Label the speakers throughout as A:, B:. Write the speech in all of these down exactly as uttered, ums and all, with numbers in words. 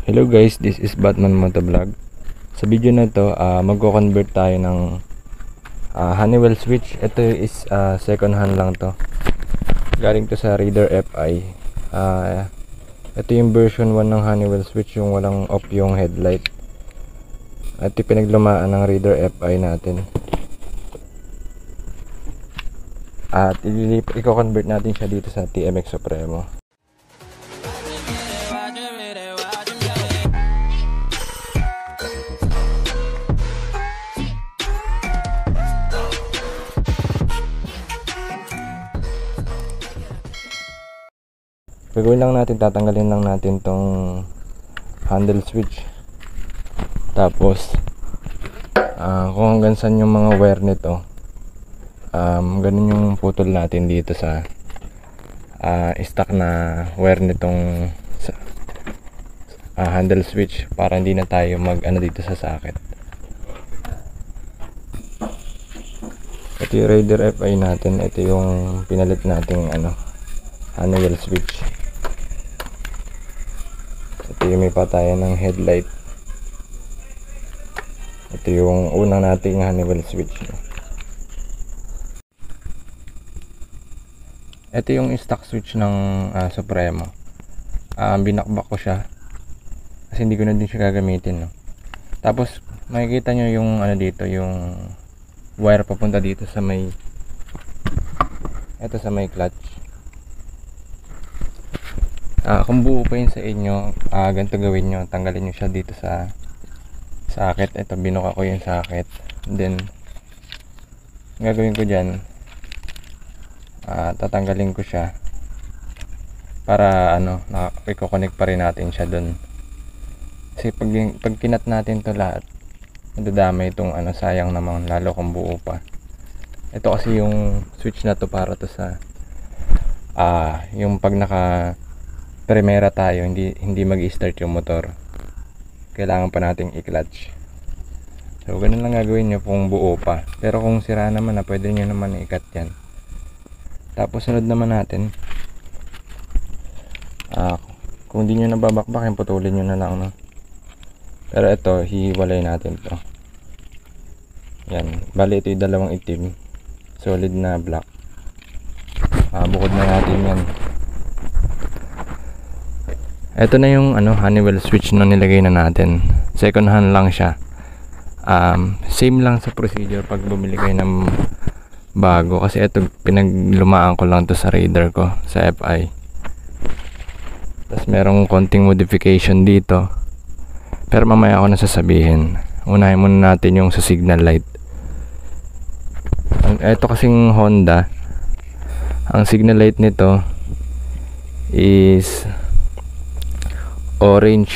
A: Hello guys, this is Batman Motovlog. Sa video na to, uh, magko-convert tayo ng uh, Honeywell switch. Ito is uh, second hand lang to. Galing to sa Raider F I. Uh, ito yung version one ng Honeywell switch, yung walang off yung headlight. At yung pinaglumaan ng Raider F I natin. At i-convert natin siya dito sa T M X Supremo. Gagawin lang natin, tatanggalin lang natin tong handle switch. Tapos uh, kung hanggang saan yung mga wire nito, um, ganun yung putol natin dito sa uh, stock na wire nitong uh, handle switch, para hindi na tayo mag ano dito sa socket. Ito yung Raider F I natin. Ito yung pinalit nating ano Honeywell switch. Ito yung may patayan ng headlight. Ito yung unang nating Honeywell switch. Ito yung stock switch ng uh, Supremo. uh, Binakbak ko siya kasi hindi ko na din siya gagamitin, no? Tapos makikita nyo yung ano dito, yung wire papunta dito sa may, ito sa may clutch. Uh, kung buo pa yun sa inyo, uh, ganito gawin nyo, tanggalin nyo siya dito sa socket. Ito, binuka ko yung socket. Then gagawin ko dyan, uh, tatanggalin ko siya para ano, i-connect pa rin natin siya dun. Kasi pag, pag kinat natin to lahat, madadamay itong ano, sayang naman, lalo kung buo pa. Ito kasi yung switch na to para to sa uh, yung pag naka primera tayo, hindi hindi mag-start yung motor, kailangan pa nating i-clutch. So ganun lang gagawin nyo kung buo pa. Pero kung sira naman na, pwede nyo naman i-cut yan. Tapos sunod naman natin, ah, kung hindi nyo nababakbakin, putulin nyo na lang, no? Pero ito, hiwalay natin to. Yan, bali ito yung dalawang itim, solid na black. ah, bukod na natin yan. Ito na yung ano, Honeywell switch na nilagay na natin. Second hand lang siya. Um, same lang sa procedure pag bumili kayo ng bago. Kasi ito, pinaglumaan ko lang to sa Raider ko, sa F I. Tapos merong konting modification dito, pero mamaya ako na sasabihin. Unahin muna natin yung sa signal light. Ito kasing Honda, ang signal light nito is orange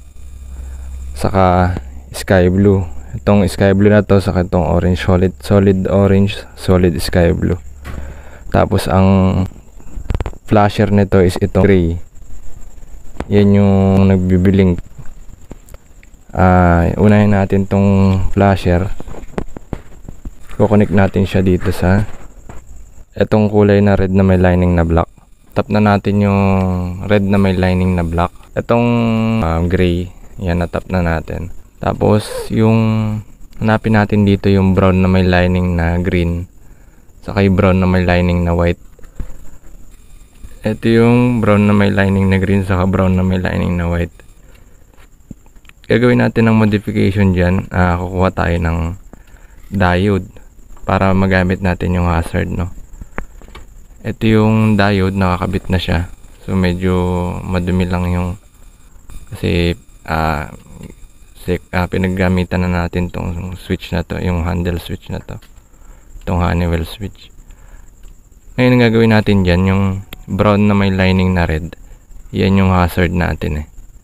A: saka sky blue. Itong sky blue na to saka itong orange, solid solid orange, solid sky blue. Tapos ang flasher nito is itong gray. Yan yung nagbibiling. uh, unahin natin tong flasher, kukonek natin siya dito sa itong kulay na red na may lining na black. Tap na natin yung red na may lining na black. Itong uh, gray, yan, natap na natin. Tapos yung hanapin natin dito yung brown na may lining na green, saka yung brown na may lining na white. Ito yung brown na may lining na green, saka brown na may lining na white. Gagawin natin ng modification dyan. uh, Kukuha tayo ng diode para magamit natin yung hazard, no? Ito yung diode, nakakabit na siya. So medyo madumi lang yung, kasi uh, uh, pinaggamitan na natin tong switch na to, yung handle switch na to, itong Honeywell switch. Ngayon ang gagawin natin dyan, yung brown na may lining na red, yan yung hazard natin, eh.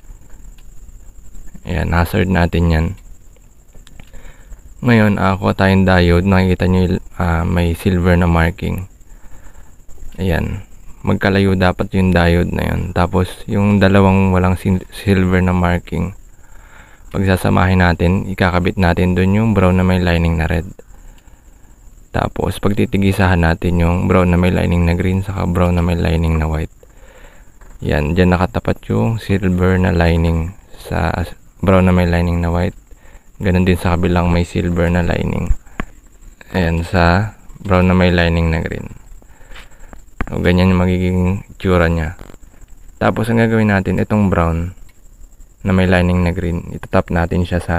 A: Ayan, hazard natin yan. Ngayon, uh, kuha tayong diode. Nakikita nyo uh, may silver na marking. Ayan, magkalayo dapat yung diode na yun. Tapos yung dalawang walang silver na marking, pagsasamahin natin, ikakabit natin dun yung brown na may lining na red. Tapos pagtitigisahan natin yung brown na may lining na green, saka brown na may lining na white. Yan, dyan nakatapat yung silver na lining sa brown na may lining na white. Ganun din sa kabilang may silver na lining. Ayan, sa brown na may lining na green. So, ganyan yung magiging itsura niya. Tapos ang gagawin natin, itong brown na may lining na green, itatap natin siya sa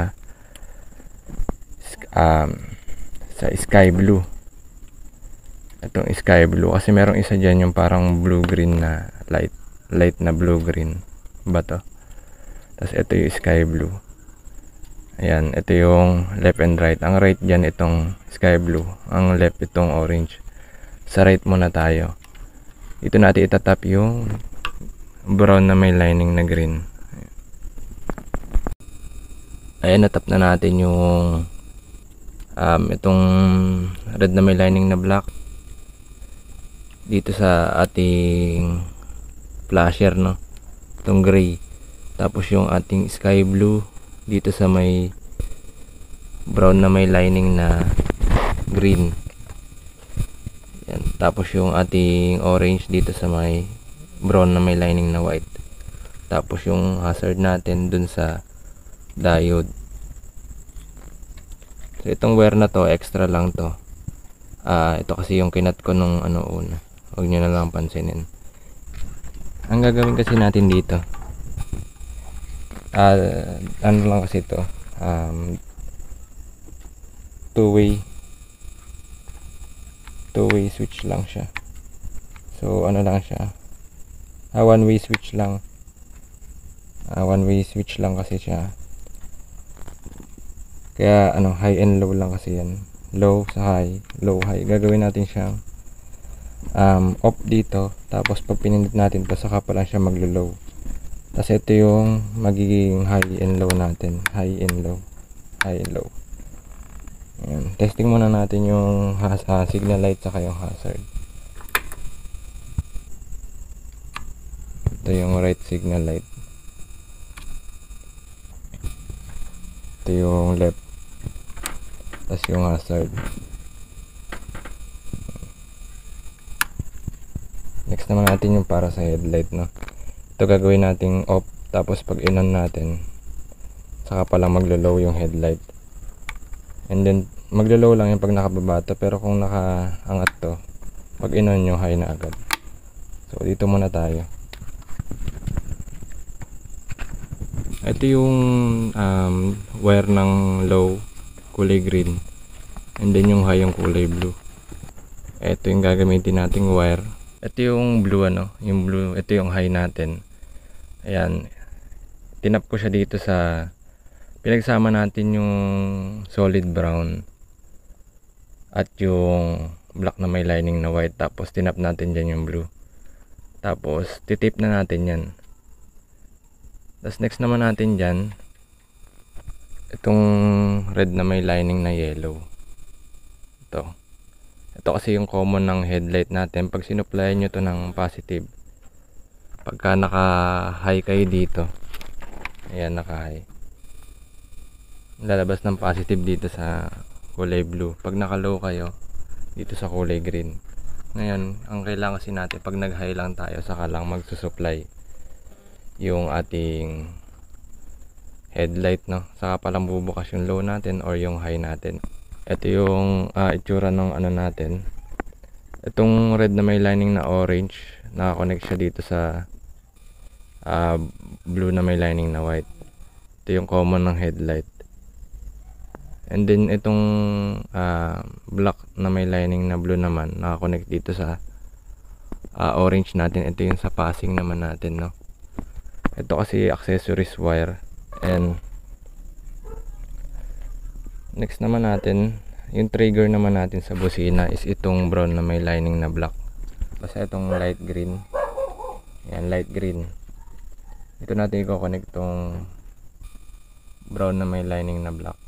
A: um, sa sky blue. Itong sky blue, kasi merong isa dyan yung parang blue green na light light na blue green ba to. Tapos ito yung sky blue. Ayan, ito yung left and right. Ang right dyan itong sky blue, ang left itong orange. Sa right muna tayo. Ito natin itatap yung brown na may lining na green. Ayan, natap na natin yung um, itong red na may lining na black dito sa ating flasher, no, itong gray. Tapos yung ating sky blue dito sa may brown na may lining na green. Yan. Tapos yung ating orange dito sa may brown na may lining na white. Tapos yung hazard natin dun sa diode. So itong wire na to, extra lang to. Ah, ito kasi yung kinat ko nung ano una. Huwag nyo na lang pansinin. Ang gagawin kasi natin dito, ah, ano lang kasi ito, um, two way two way switch lang siya. So ano lang siya, ah, one way switch lang. Ah, one way switch lang kasi siya. Kaya ano, high and low lang kasi yan. Low sa high, low high. Gagawin natin siyang um, off dito. Tapos pag pinindot natin to, saka pa lang siya maglo-low. Tapos ito yung magiging high and low natin. High and low. High and low. Ayan. Testing muna natin yung has uh, signal light saka yung hazard. Ito yung right signal light. Ito yung left. Tapos yung hazard. Next naman natin yung para sa headlight, no. Ito gagawin nating off, tapos pag in-on natin, saka pa lang maglo-low yung headlight. And then maglo-low lang yung pag nakababa to, pero kung nakaangat to, pag in-on nyo, high na agad. So dito muna tayo. Ito yung um, wire ng low, kulay green, and then yung high yung kulay blue. Ito yung gagamitin nating wire. Ito yung blue, ano, yung blue, ito yung high natin. Ayan, tinap ko siya dito sa, pinagsama natin yung solid brown at yung black na may lining na white. Tapos tinap natin dyan yung blue. Tapos titip na natin yan. Tapos next naman natin dyan, itong red na may lining na yellow. Ito. Ito kasi yung common ng headlight natin. Pag sinuplayan nyo to ng positive, pagka naka high kayo dito, ayan, naka high, lalabas ng positive dito sa kulay blue. Pag naka low kayo, dito sa kulay green. Ngayon, ang kailangan kasi natin, pag nag high lang tayo, saka lang magsusupply yung ating headlight, no, saka palang bubukas yung low natin or yung high natin. Ito yung uh, itsura ng ano natin. Itong red na may lining na orange, nakakonect siya dito sa uh, blue na may lining na white. Ito yung common ng headlight. And then itong uh, black na may lining na blue naman, nakakonect dito sa uh, orange natin. Ito yung sa passing naman natin, no. Ito kasi accessories wire. And next naman natin, yung trigger naman natin sa busina is itong brown na may lining na black. Basta itong light green. Yan, light green. Ito natin i-connect itong brown na may lining na black.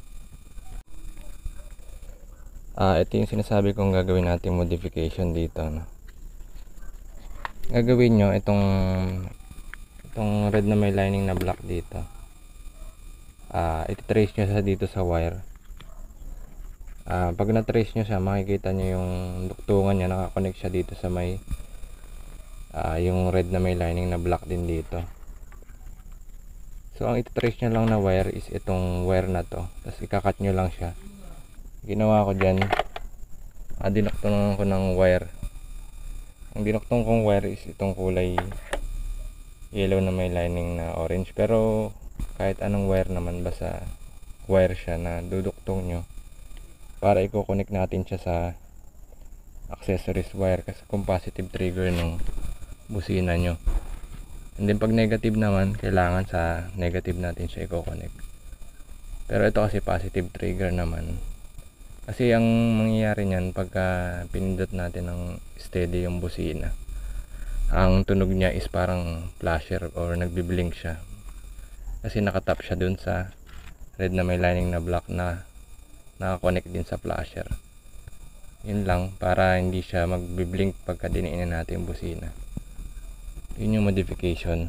A: Ah, ito yung sinasabi kong gagawin natin modification dito, no. Gagawin nyo itong itong red na may lining na black dito. Uh, iti-trace nyo sa dito sa wire. Uh, pag na-trace nyo siya, makikita nyo yung duktungan niya, nakakonect siya dito sa may uh, yung red na may lining na black din dito. So ang ititrace nyo lang na wire is itong wire na to, tapos ikakat nyo lang siya. Ginawa ko dyan, ah, dinuktungan ko ng wire. Ang dinuktong kong wire is itong kulay yellow na may lining na orange, pero kahit anong wire naman, basta wire siya na duduktong nyo para i-connect natin siya sa accessories wire, kasi kung positive trigger ng busina nyo. And then pag negative naman, kailangan sa negative natin siya i-connect. Pero ito kasi positive trigger naman, kasi ang mangyayari niyan pagka pinindot natin ng steady yung busina, ang tunog niya is parang flasher or nagbi-blink siya, kasi nakatap siya dun sa red na may lining na black na nakakonect din sa flasher. Yun lang, para hindi siya magbi-blink pagka diniinan natin yung busina. Yun yung modification.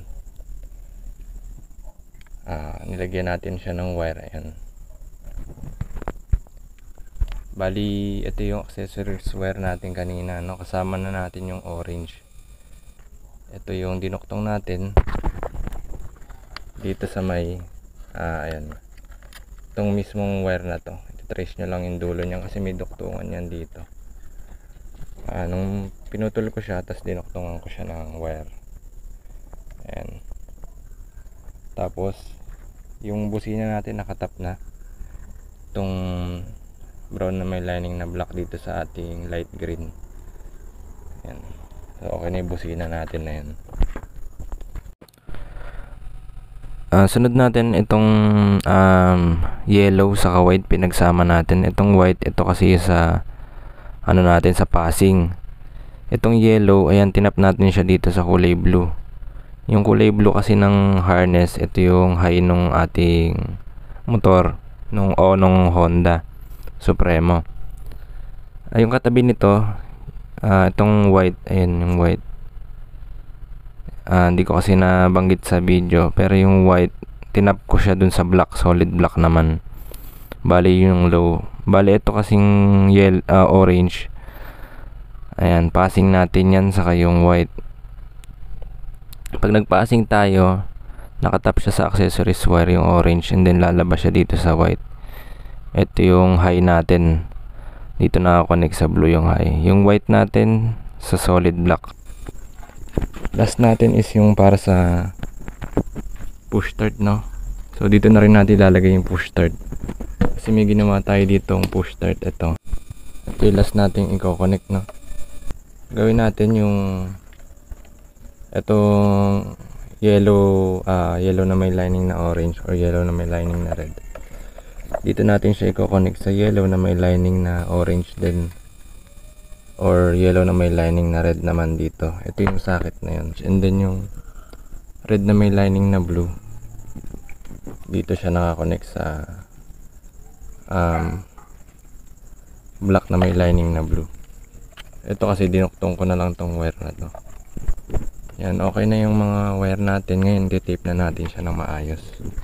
A: Ah, nilagyan natin siya ng wire. Ayan. Bali, ito yung accessories wire natin kanina, no? Kasama na natin yung orange. Ito yung dinuktong natin dito sa may ah, ayan, itong mismong wire na to. Ito-trace nyo lang yung dulo niyan kasi may duktungan yan dito. Ah, nung pinutol ko siya, tapos dinuktungan ko siya ng wire. Ayan. Tapos yung busina natin nakatap na itong brown na may lining na black dito sa ating light green. Ayan. So okay na yung busina natin na yan. Uh, sunod natin itong um, yellow saka white, pinagsama natin. Itong white, ito kasi sa ano natin, sa passing. Itong yellow, ayan, tinap natin siya dito sa kulay blue. Yung kulay blue kasi ng harness, ito yung high nung ating motor, nung o nung Honda Supremo. Ay, yung katabi nito, uh, itong white, ayan yung white. Uh, hindi ko kasi nabanggit sa video, pero yung white, tinap ko siya dun sa black, solid black naman. Bali yung low. Bali ito kasing yellow, uh, orange. Ayan, passing natin yan, saka yung white. Pag nag-passing tayo, nakatap siya sa accessories wire, yung orange, and then lalabas siya dito sa white. Ito yung high natin. Dito nakakonect sa blue yung high. Yung white natin sa solid black. Last natin is yung para sa push start, no? So dito na rin natin ilalagay yung push start, kasi may ginawa tayo ditong push start. Ito, ito yung last natin i-connect, no? Gawin natin yung itong yellow, uh, yellow na may lining na orange or yellow na may lining na red. Dito natin siya i-connect sa yellow na may lining na orange din, or yellow na may lining na red naman dito. Ito yung socket na yun. And then yung red na may lining na blue, dito siya nakakonect sa um, black na may lining na blue. Ito kasi dinuktong ko na lang tong wire na to. Yan, okay na yung mga wire natin. Ngayon titape na natin siya ng maayos.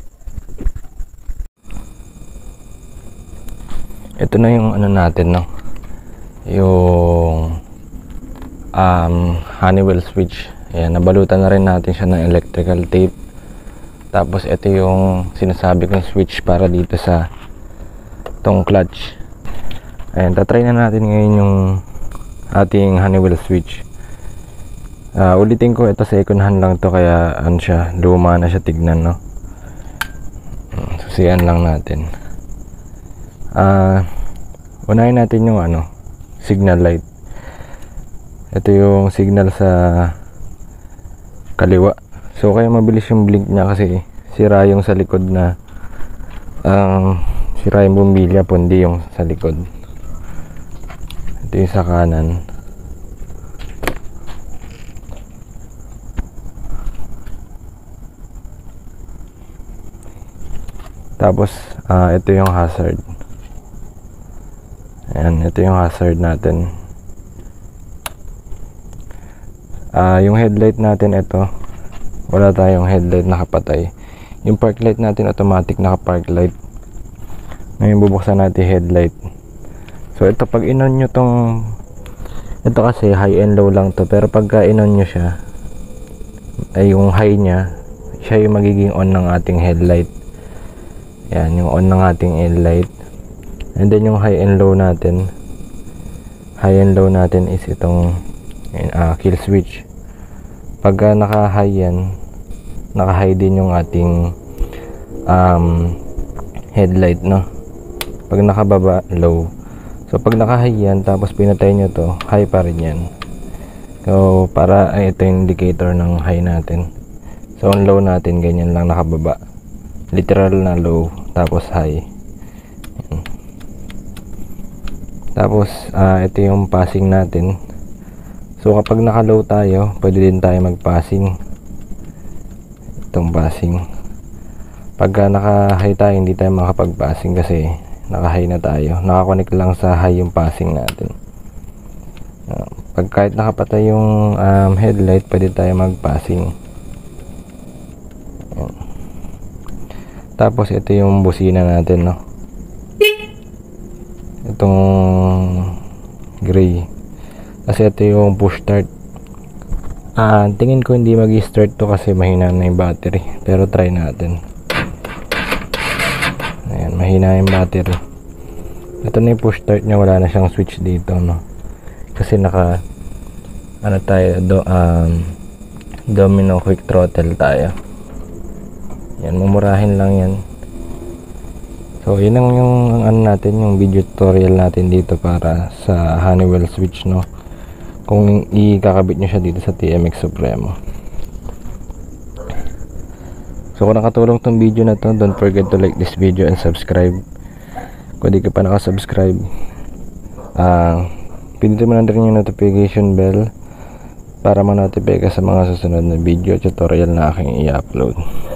A: Ito na yung ano natin, no? Yung um, Honeywell switch. Ayan, nabalutan na rin natin siya ng electrical tape. Tapos ito yung sinasabi kong switch para dito sa tong clutch. Ayan, tatry na natin ngayon yung ating Honeywell switch. Uh, ulitin ko, ito second hand lang to, kaya ano siya, luma na siya tignan, no? Susian lang natin. Ah, uh, unahin natin yung ano, signal light. Ito yung signal sa kaliwa. So kaya mabilis yung blink niya kasi sira yung sa likod na um, sira yung bumbilya, pundi yung sa likod. Ito yung sa kanan. Tapos uh, ito yung hazard. Ayan, ito yung hazard natin. Uh, yung headlight natin, ito wala tayong headlight nakapatay. Yung park light natin automatic naka park light. Ngayon bubuksan natin headlight. So ito, pag inon nyo tong, ito kasi high and low lang to, pero pagka inon nyo siya, ay yung high nya siya yung magiging on ng ating headlight. Yan, yung on ng ating headlight. And then yung high and low natin, high and low natin is itong uh, kill switch. Pagka naka-high yan, naka-high din yung ating um, headlight, no? Pag nakababa, low. So pag naka-high yan, tapos pinatay nyo to, high pa rin yan. So para, ay, ito yung indicator ng high natin. So on low natin, ganyan lang nakababa. Literal na low, tapos high. Yan. Tapos uh, ito yung passing natin. So kapag naka-low tayo, pwede din tayo mag-passing. Itong passing. Pagka naka-high tayo, hindi tayo makapag-passing kasi naka-high na tayo. Naka-connect lang sa high yung passing natin. Uh, pag kahit nakapatay yung um, headlight, pwede tayo mag-passing. Yan. Tapos ito yung busina natin, no? Itong gray. Kasi ito yung push start. Ah, tingin ko hindi mag-start to kasi mahina na yung battery. Pero try natin. Ayan, mahina yung battery. Ito na yung push start nya, wala na siyang switch dito, no? Kasi naka ano tayo, do, um, domino quick throttle tayo. Yan, mumurahin lang yan. So yun ang yung ano natin, yung video tutorial natin dito para sa Honeywell switch, no? Kung ikakabit nyo siya dito sa T M X Supremo. So kung nakatulong tong video na to, don't forget to like this video and subscribe. Kung di ka pa nakasubscribe, uh, pindutin mo na rin yung notification bell para ma-notify ka sa mga susunod na video tutorial na aking i-upload.